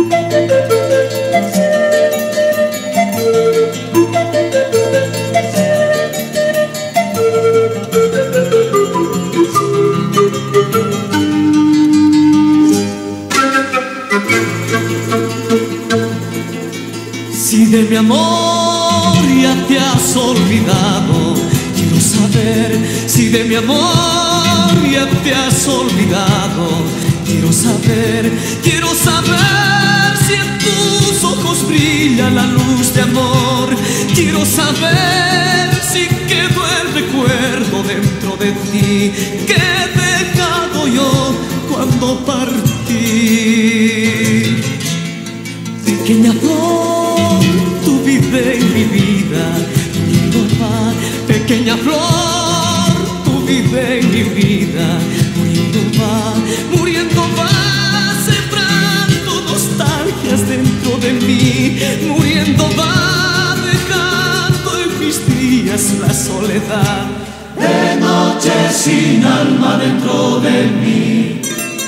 Si de mi amor ya te has olvidado, quiero saber si de mi amor ya te has olvidado. Quiero saber si en tus ojos brilla la luz de amor. Quiero saber si quedó el recuerdo dentro de ti que he dejado yo cuando partí. Pequeña flor, tú vive en mi vida, muriendo va. Pequeña flor, tú vive en mi vida, muriendo va, sembrando nostalgias dentro de mí, muriendo va, dejando en mis días la soledad. De noche sin alma dentro de mí.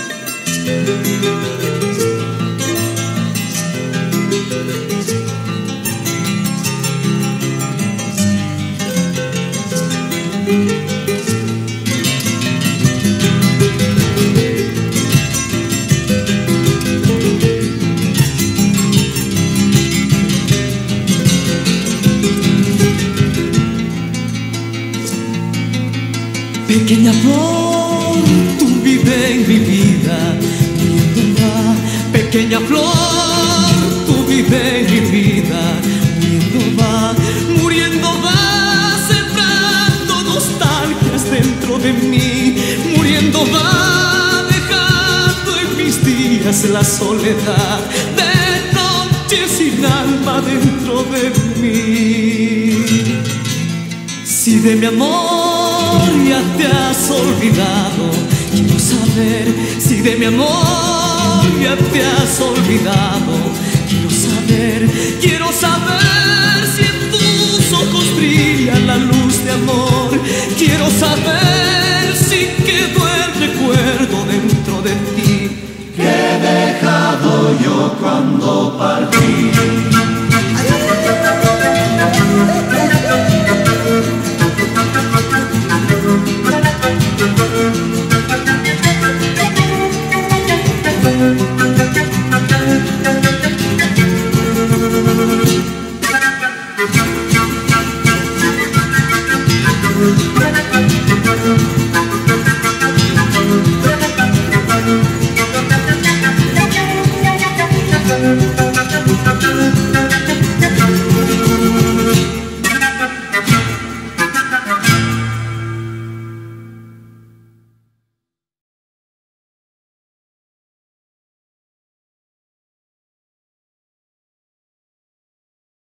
Pequeña flor, tú vive en mi vida, muriendo va. Pequeña flor, tú vive en mi vida, muriendo va, sembrando nostalgias dentro de mí, muriendo va, dejando en mis días la soledad de noche sin alma dentro de mí. Si de mi amor ya te has olvidado, quiero saber si de mi amor ya te has olvidado. Quiero saber si en tus ojos brilla la luz de amor. Quiero saber si quedó el recuerdo dentro de ti que he dejado yo cuando partí.